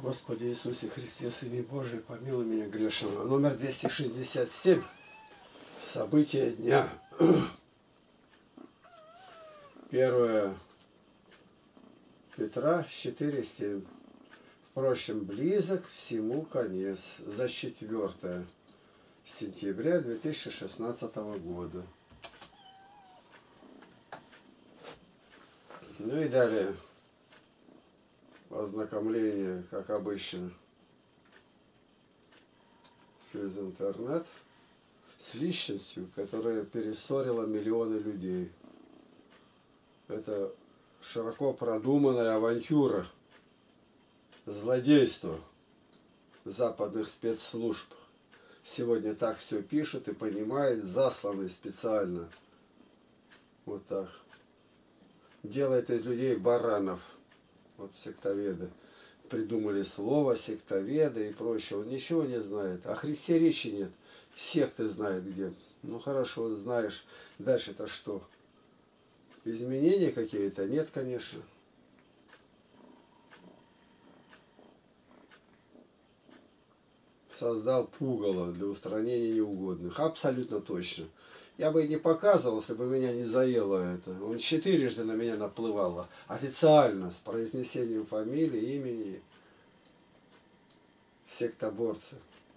Господи Иисусе Христе, Сыне Божий, помилуй меня грешного. Номер 267. События дня. 1 Петра 4:7. Впрочем, близок всему конец. За 4 сентября 2016 года. Ну и далее. Ознакомление, как обычно, через интернет с личностью, которая перессорила миллионы людей. Это широко продуманная авантюра, злодейство западных спецслужб. Сегодня так все пишут и понимают, засланы специально. Вот так. Делает из людей баранов. Вот сектоведы придумали слово, сектоведы и прочее. Он ничего не знает. О Христе речи нет. Секты знает где. Ну хорошо, знаешь. Дальше-то что? Изменения какие-то? Нет, конечно. Создал пугало для устранения неугодных. Абсолютно точно. Я бы и не показывал, если бы меня не заело это. Он 4 на меня наплывало. Официально, с произнесением фамилии, имени. Сектоборцы.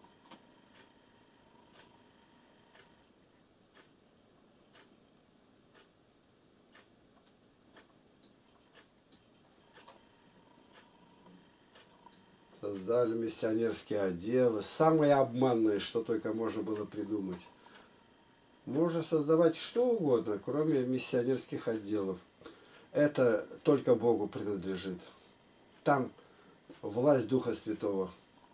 Создали миссионерские отделы. Самые обманные, что только можно было придумать. Можно создавать что угодно, кроме миссионерских отделов. Это только Богу принадлежит. Там власть Духа Святого.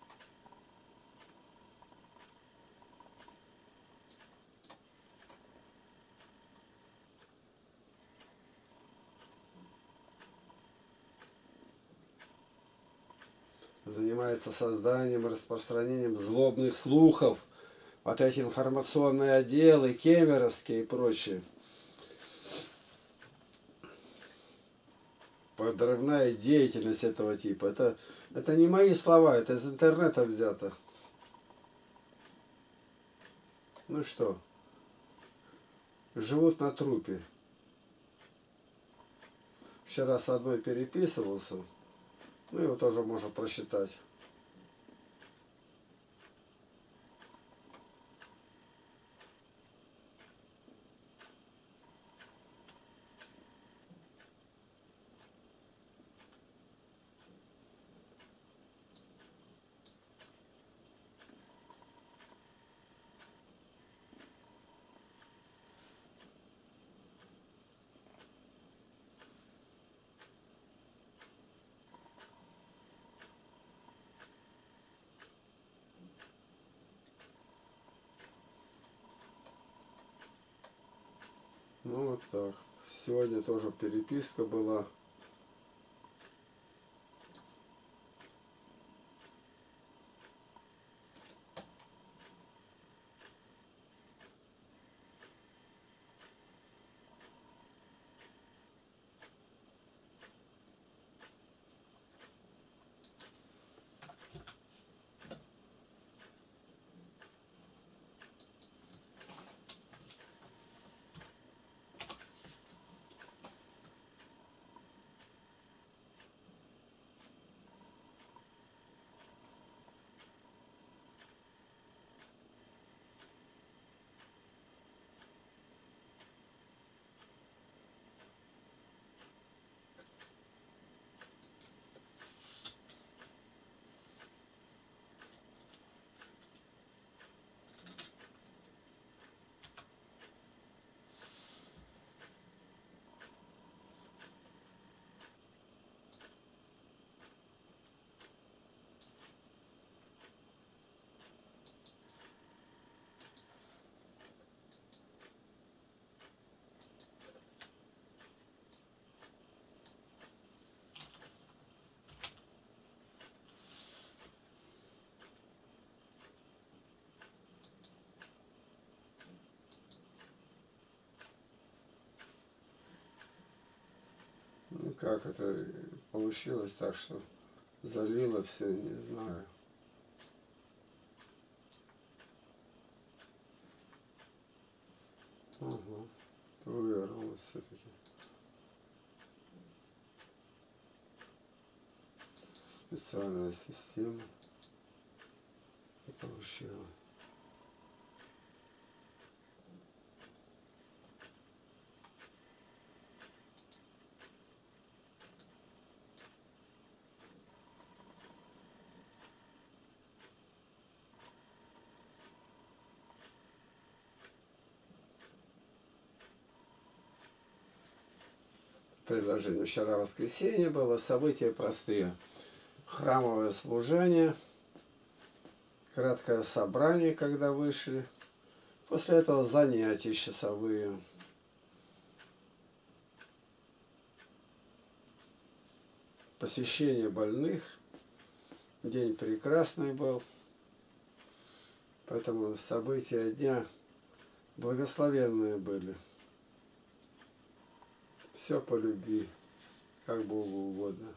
Занимается созданием и распространением злобных слухов. Вот эти информационные отделы, кемеровские и прочее. Подрывная деятельность этого типа. Это не мои слова, это из интернета взято. Ну что, живут на трупе. Вчера с одной переписывался, ну его тоже можно прочитать. Ну вот так. Сегодня тоже переписка была. Ну как это получилось так, что залило все, не знаю. Ага, вывернулось все-таки. Специальная система получила. Предложение. Вчера воскресенье было, события простые. Храмовое служение, краткое собрание, когда вышли. После этого занятия часовые. Посещение больных. День прекрасный был. Поэтому события дня благословенные были. Все по любви, как Богу угодно.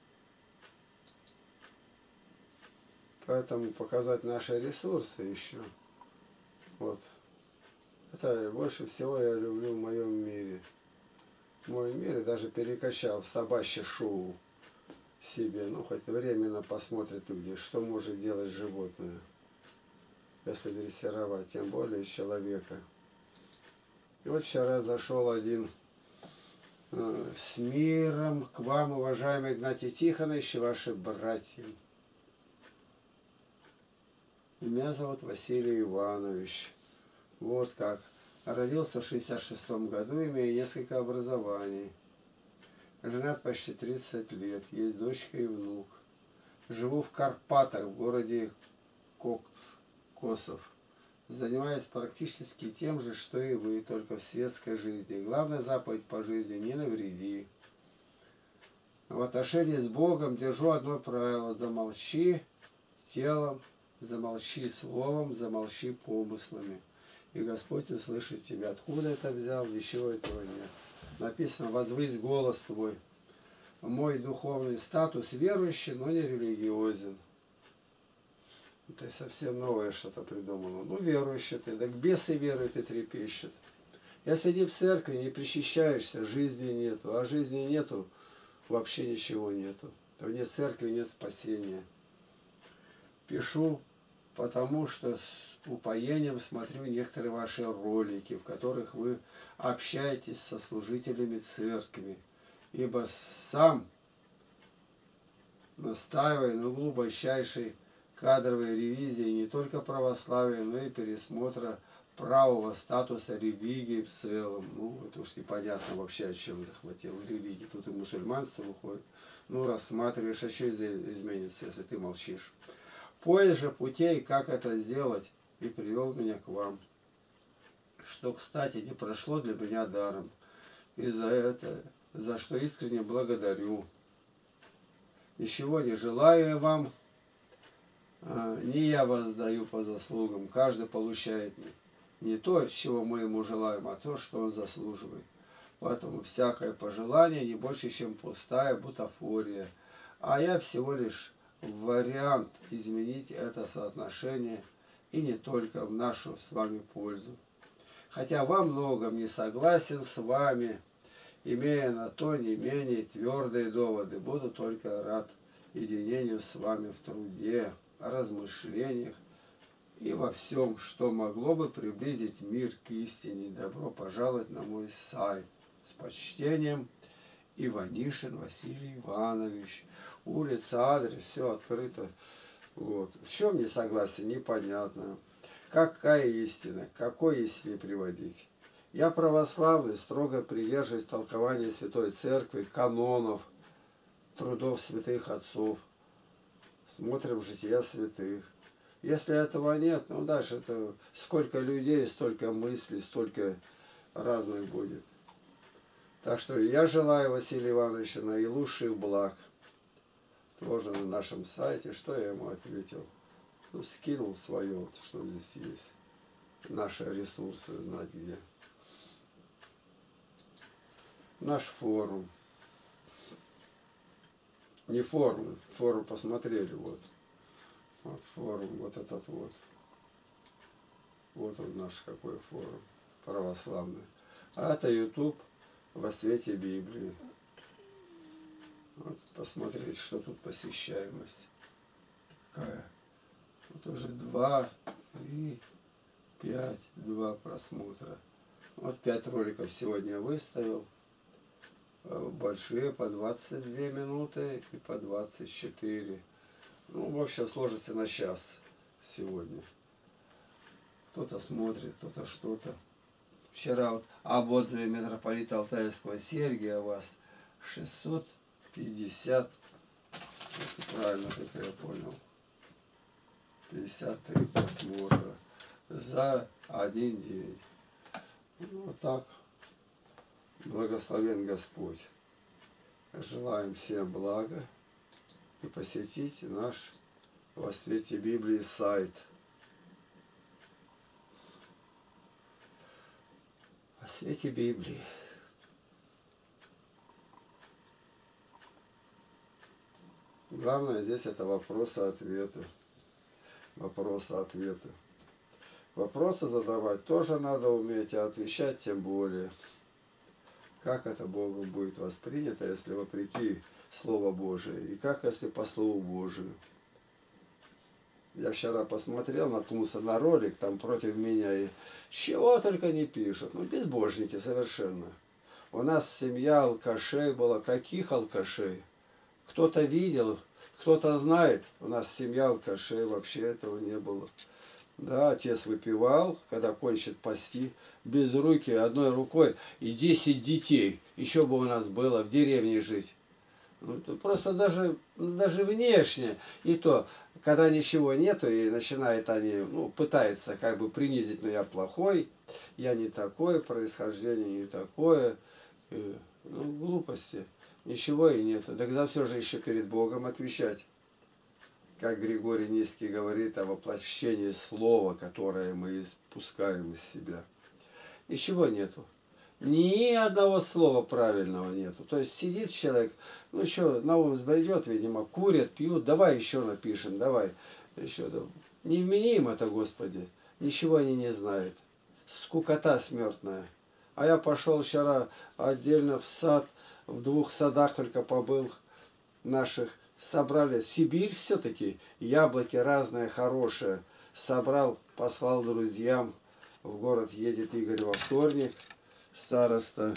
Поэтому показать наши ресурсы еще. Вот. Это больше всего я люблю в моем мире. В моем мире даже перекачал в собачье шоу себе. Ну, хоть временно посмотрят люди, что может делать животное, если дрессировать, тем более человека. И вот вчера зашел один с миром к вам, уважаемый Игнатий Тихонович и ваши братья. Меня зовут Василий Иванович. Вот как. Родился в 66-м году, имея несколько образований. Женат почти 30 лет. Есть дочка и внук. Живу в Карпатах, в городе Косов. Занимаюсь практически тем же, что и вы, только в светской жизни. Главная заповедь по жизни – не навреди. В отношении с Богом держу одно правило – замолчи телом, замолчи словом, замолчи помыслами. И Господь услышит тебя. Откуда это взял? Ничего этого нет. Написано: возвысь голос твой. Мой духовный статус верующий, но не религиозен. Это совсем новое что-то придумано. Ну, верующий ты, так бесы веруют и трепещут. Если не в церкви, не причащаешься, жизни нету. А жизни нету, вообще ничего нету. Вне церкви нет спасения. Пишу, потому что с упоением смотрю некоторые ваши ролики, в которых вы общаетесь со служителями церкви. Ибо сам настаиваю на глубочайшей кадровой ревизии не только православия, но и пересмотра правого статуса религии в целом. Ну, это уж непонятно вообще, о чем захватил религии. Тут и мусульманство выходит. Ну, рассматриваешь, а что изменится, если ты молчишь. Поиск же путей, как это сделать, и привел меня к вам. Что, кстати, не прошло для меня даром. И за что искренне благодарю. Ничего не желаю вам, не я воздаю по заслугам. Каждый получает не то, чего мы ему желаем, а то, что он заслуживает. Поэтому всякое пожелание не больше, чем пустая бутафория. А я всего лишь вариант изменить это соотношение, и не только в нашу с вами пользу. Хотя во многом не согласен с вами, имея на то не менее твердые доводы, буду только рад единению с вами в труде, размышлениях и во всем, что могло бы приблизить мир к истине. Добро пожаловать на мой сайт. С почтением, Иванишин Василий Иванович. Улица, адрес, все открыто. Вот. В чем не согласен, непонятно. Какая истина, к какой истине приводить? Я православный, строго придерживаюсь толкования Святой Церкви, канонов, трудов святых отцов. Смотрим жития святых. Если этого нет, ну дальше это сколько людей, столько мыслей, столько разных будет. Так что я желаю Василию Ивановичу наилучших благ. Тоже на нашем сайте. Что я ему ответил? Ну, скинул свое, вот, что здесь есть. Наши ресурсы, знать где. Наш форум. Не форум. Форум посмотрели, вот. Вот форум, вот этот вот. Вот он наш какой форум православный. А это YouTube во свете Библии. Вот, посмотреть, что тут посещаемость. Какая. Вот уже 2, 3, 5, 2 просмотра. Вот 5 роликов сегодня выставил. Большие по 22 минуты и по 24. Ну, в общем, сложится на час сегодня. Кто-то смотрит, кто-то что-то. Вчера вот об отзыве митрополита Алтайского Сергия у вас 650, если правильно только я понял, 53 просмотра за один день. Ну, вот так. Благословен Господь. Желаем всем блага и посетите наш во свете Библии сайт. О свете Библии. Главное здесь это вопросы-ответы. Вопросы-ответы. Вопросы задавать тоже надо уметь, а отвечать тем более. Как это Богом будет воспринято, если вопреки Слову Божие? И как, если по Слову Божию? Я вчера посмотрел, наткнулся на ролик, там против меня и чего только не пишут. Ну, безбожники совершенно. У нас семья алкашей была. Каких алкашей? Кто-то видел, кто-то знает. У нас семья алкашей, вообще этого не было. Да, отец выпивал, когда кончит пасти, без руки, одной рукой, и 10 детей. Еще бы у нас было в деревне жить. Ну, просто даже внешне, и то, когда ничего нету, и начинают они, ну, пытаются как бы принизить, но я плохой, я не такой, происхождение не такое, ну, глупости, ничего и нету. Так за все же еще перед Богом отвечать. Как Григорий Низкий говорит о воплощении слова, которое мы испускаем из себя. Ничего нету. Ни одного слова правильного нету. То есть сидит человек, ну еще на ум взбредет, видимо, курят, пьют, давай еще напишем, давай. Еще, да. Невменим это, Господи. Ничего они не знают. Скукота смертная. А я пошел вчера отдельно в сад, в 2 садах только побыл наших. Собрали Сибирь все-таки, яблоки разные, хорошие. Собрал, послал друзьям. В город едет Игорь во вторник. Староста,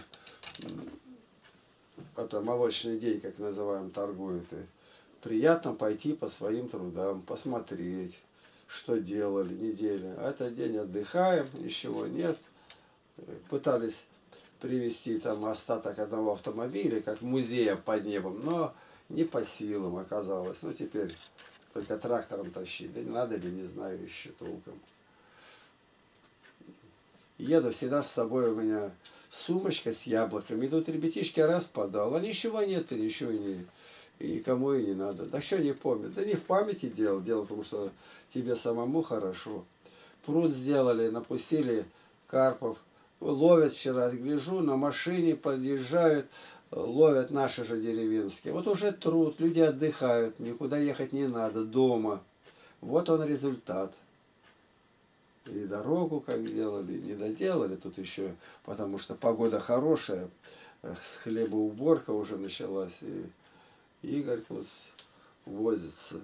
это молочный день, как называем, торгует. И приятно пойти по своим трудам, посмотреть, что делали, недели. А этот день отдыхаем, ничего нет. Пытались привезти там остаток одного автомобиля, как музея под небом, но не по силам оказалось. Ну, теперь только трактором тащить. Да не надо ли, не знаю еще толком. Еду всегда с собой, у меня сумочка с яблоками. Идут ребятишки, раз подал, а ничего нет, и ничего и никому и не надо. Да что не помнят? Да не в памяти дело в том, что тебе самому хорошо. Пруд сделали, напустили карпов. Ловят вчера, гляжу, на машине подъезжают, ловят наши же деревенские. Вот уже труд, люди отдыхают, никуда ехать не надо, дома. Вот он результат. И дорогу как делали, не доделали тут еще, потому что погода хорошая, с хлебоуборка уже началась, и Игорь тут возится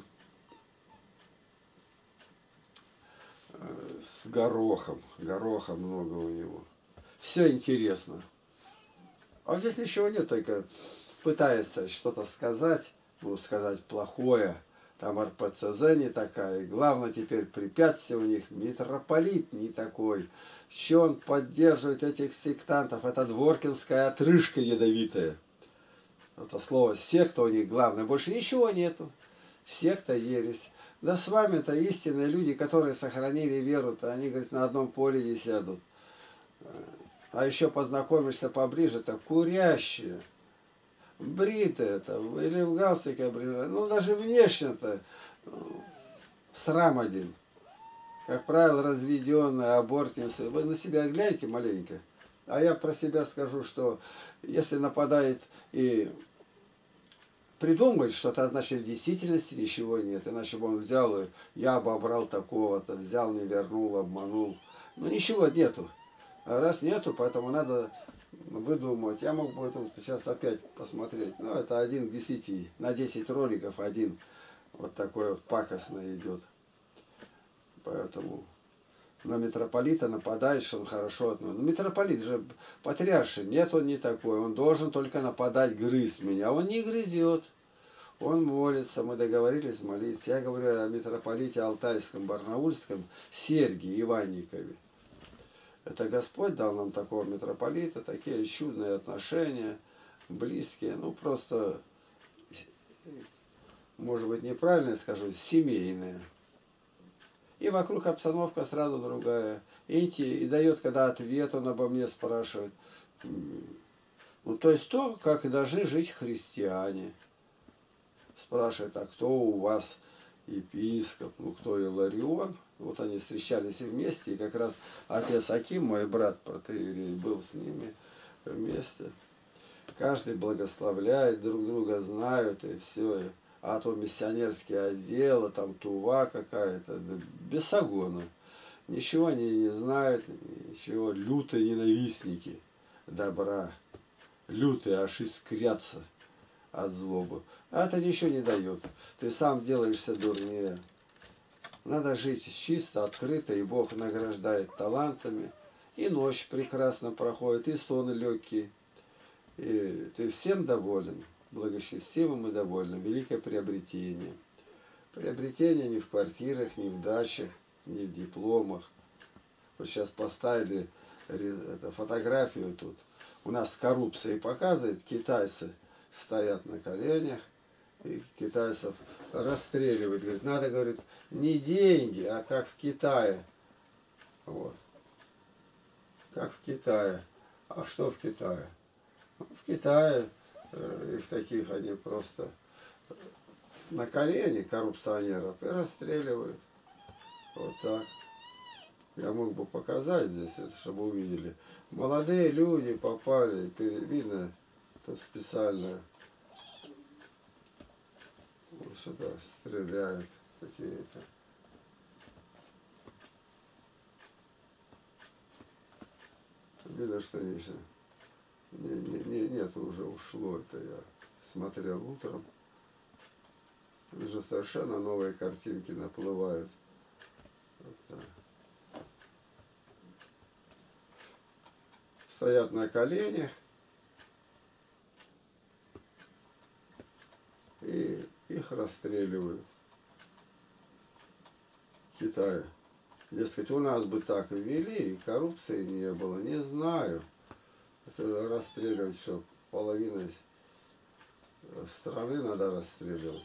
с горохом много у него. Все интересно. А здесь ничего нет, только пытается что-то сказать, будут сказать плохое. Там РПЦЗ не такая. И главное теперь препятствие у них митрополит не такой. Что он поддерживает этих сектантов? Это дворкинская отрыжка ядовитая. Это слово секта у них главное. Больше ничего нету. Секта ересь. Да с вами-то истинные люди, которые сохранили веру-то, они, говорит, на одном поле не сядут. А еще познакомишься поближе-то, курящие. Бритые-то, или в галстуке бритые. Ну, даже внешне-то срам один. Как правило, разведенные, абортницы. Вы на себя гляньте маленько. А я про себя скажу, что если нападает и придумывать что-то, значит в действительности ничего нет. Иначе бы он взял и я обобрал такого-то, взял, не вернул, обманул. Но ничего нету. А раз нету, поэтому надо выдумывать. Я мог бы это сейчас опять посмотреть. Но это 1 к 10. На 10 роликов один вот такой вот пакостный идет. Поэтому на митрополита нападает, что он хорошо относится. Но митрополит же патриарший, нет, он не такой. Он должен только нападать, грызть меня. Он не грызет. Он молится, мы договорились молиться. Я говорю о митрополите Алтайском, Барнаульском, Сергии Иванникове. Это Господь дал нам такого митрополита, такие чудные отношения, близкие, ну просто, может быть, неправильно скажу, семейные. И вокруг обстановка сразу другая. И дает, когда ответ он обо мне спрашивает. Ну, то есть то, как должны жить христиане. Спрашивает, а кто у вас епископ? Ну, кто Иларион? Вот они встречались вместе, и как раз отец Аким, мой брат протоиерей, был с ними вместе. Каждый благословляет, друг друга знают, и все. А то миссионерские отделы, там тува какая-то, бесогона. Ничего они не знают, ничего, лютые ненавистники добра. Лютые аж искрятся от злобы. А это ничего не дает. Ты сам делаешься дурнее. Надо жить чисто, открыто, и Бог награждает талантами. И ночь прекрасно проходит, и сон легкий. И ты всем доволен, благочестивым и довольным. Великое приобретение. Приобретение не в квартирах, не в дачах, не в дипломах. Вот сейчас поставили фотографию тут. У нас коррупция показывает, китайцы стоят на коленях, и китайцев расстреливают. Говорит, надо, говорит, не деньги, а как в Китае. Вот. Как в Китае. А что в Китае? В Китае их таких они просто на колени коррупционеров и расстреливают. Вот так. Я мог бы показать здесь, это, чтобы увидели. Молодые люди попали, видно, тут специально вот сюда стреляют какие-то. Видно, что нет, уже ушло. Это я смотрел утром. Уже совершенно новые картинки наплывают. Вот так. Стоят на коленях. И их расстреливают. В Китае. Дескать, у нас бы так и вели, и коррупции не было. Не знаю. Это расстреливать, что половина страны надо расстреливать.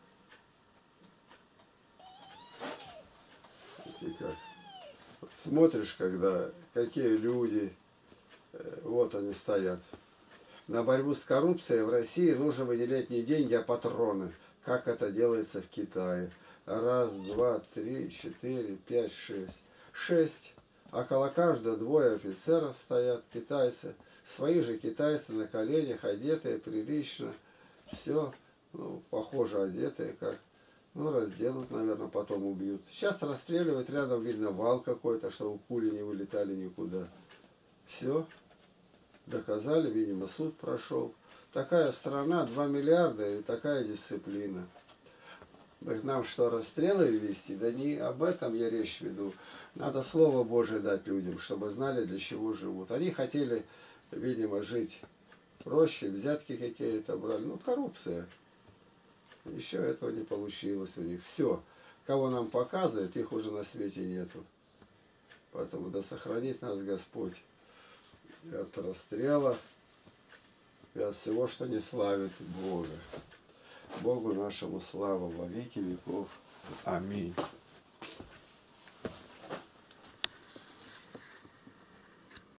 И как? Вот смотришь, когда какие люди, вот они стоят. На борьбу с коррупцией в России нужно выделять не деньги, а патроны. Как это делается в Китае. Раз, два, три, четыре, пять, шесть. 6. Около каждого 2 офицеров стоят, китайцы. Свои же китайцы на коленях, одетые прилично. Все, ну, похоже, одетые как. Ну, разденут, наверное, потом убьют. Сейчас расстреливают, рядом видно вал какой-то, чтобы пули не вылетали никуда. Все. Доказали, видимо, суд прошел. Такая страна, 2 миллиарда и такая дисциплина. Так нам что, расстрелы вести? Да не об этом я речь веду. Надо Слово Божие дать людям, чтобы знали, для чего живут. Они хотели, видимо, жить проще, взятки какие-то брали. Ну, коррупция. Еще этого не получилось у них. Все. Кого нам показывает, их уже на свете нету. Поэтому да сохранит нас Господь и от расстрела, и от всего, что не славит Бога. Богу нашему слава во веки веков. Аминь.